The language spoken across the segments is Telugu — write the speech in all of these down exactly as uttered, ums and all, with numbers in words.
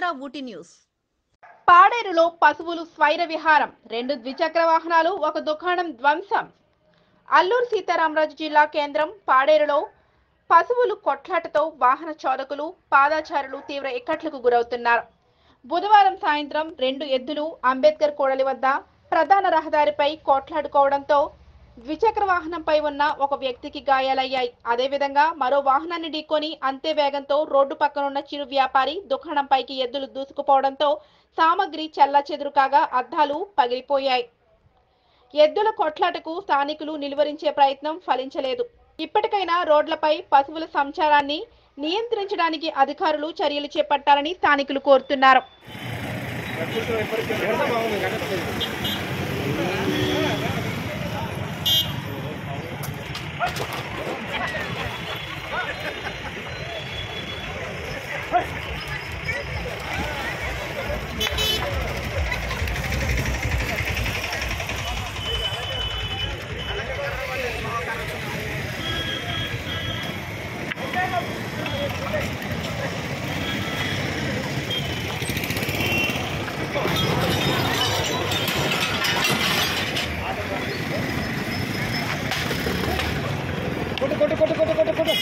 ఆంధ్ర ఊటీ న్యూస్. పాడేరులో పశువులు స్వైర విహారం, రెండు ద్విచక్ర వాహనాలు, ఒక దుకాణం ధ్వంసం. అల్లూరు సీతారామరాజు జిల్లా కేంద్రం పాడేరులో పశువులు కొట్లాటతో వాహన చోదకులు, పాదాచారులు తీవ్ర ఇక్కట్లకు గురవుతున్నారు. బుధవారం సాయంత్రం రెండు ఎద్దులు అంబేద్కర్ కూడలి వద్ద ప్రధాన రహదారిపై కొట్లాడుకోవడంతో ద్విచక్ర వాహనంపై ఉన్న ఒక వ్యక్తికి గాయాలయ్యాయి. అదేవిధంగా మరో వాహనాన్ని ఢీకొని అంతే వేగంతో రోడ్డు పక్కనున్న చిరు వ్యాపారి దుకాణంపైకి ఎద్దులు దూసుకుపోవడంతో సామగ్రి చెల్లాచెదురు కాగా అద్దాలు పగిలిపోయాయి. ఎద్దుల కొట్లాటకు స్థానికులు నిలువరించే ప్రయత్నం ఫలించలేదు. ఇప్పటికైనా రోడ్లపై పశువుల సంచారాన్ని నియంత్రించడానికి అధికారులు చర్యలు చేపట్టాలని స్థానికులు కోరుతున్నారు. కొట్టు కొట్టు కొట్టు కొట్టు కొట్టు కొట్టు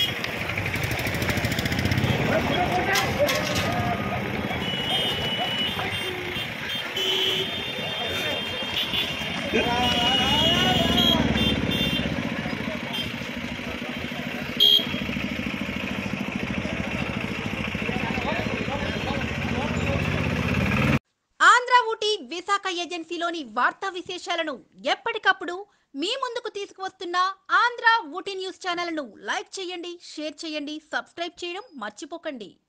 ఆంధ్ర ఊటీ విశాఖ ఏజెన్సీలోని వార్తా విశేషాలను ఎప్పటికప్పుడు మీ ముందుకు తీసుకువస్తున్న ఆంధ్ర ఊటీ న్యూస్ ఛానల్ను లైక్ చేయండి, షేర్ చేయండి, సబ్స్క్రైబ్ చేయడం మర్చిపోకండి.